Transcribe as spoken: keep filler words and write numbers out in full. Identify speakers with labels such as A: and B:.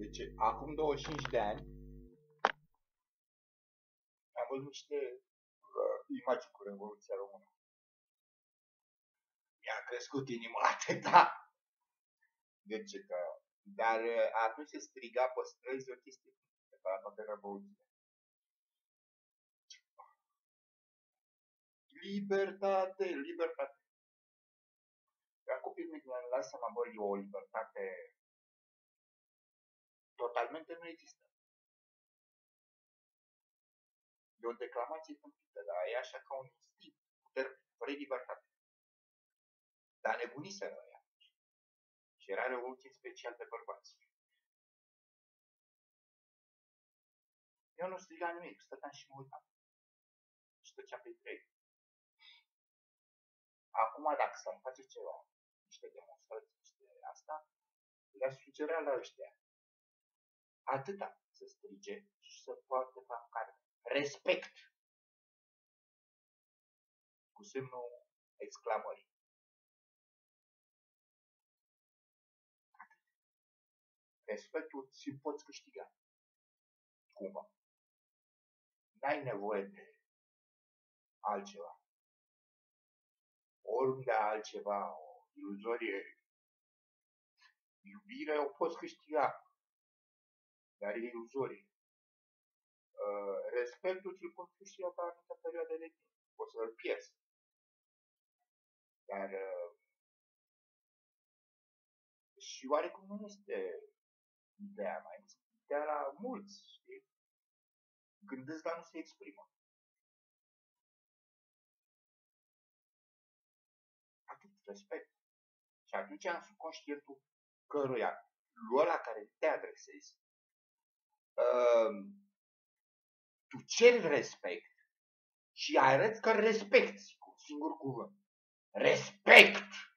A: Deci, acum douăzeci și cinci de ani, am văzut niște uh, imagini cu Revoluția Română. Mi-a crescut inima atâta. Deci, că... Dar uh, atunci se striga pe străzi o chestie pe la toate Revoluțiile. Libertate, libertate. Dar copilul meu ne lasă seama, bă, o libertate totalmente nu există. E o declamație tâmpită, dar e așa ca un instinct puternic, fără libertate. Dar nebuniseră ea. Și era revoluție special pe bărbați. Eu nu strigam nimic, stăteam și mă uitam. Și tăceam pe trei. Acum, dacă să-mi face ceva, niște demonstrații, niște asta, le-aș sugera la ăștia. Atâta să strige și să poarte pancarte. Respect! Cu semnul exclamării. Respectul ți-l poți câștiga. Cumva. N-ai nevoie de altceva. Oriunde altceva, o iluzorie, iubire o poți câștiga. Dar e iluzorie. Uh, respectul ți-l poți câștiga pe anumită perioadă de timp. Poți să-l pierzi. Dar uh, și oarecum nu este ideea mai. Ideea la mulți, știi? Gândesc, dar nu se exprimă. Atât respect. Și atunci în subconștientul căruia, lui ăla care te adresezi, uh, tu ceri respect și arăți că respecti cu un singur cuvânt. Respect!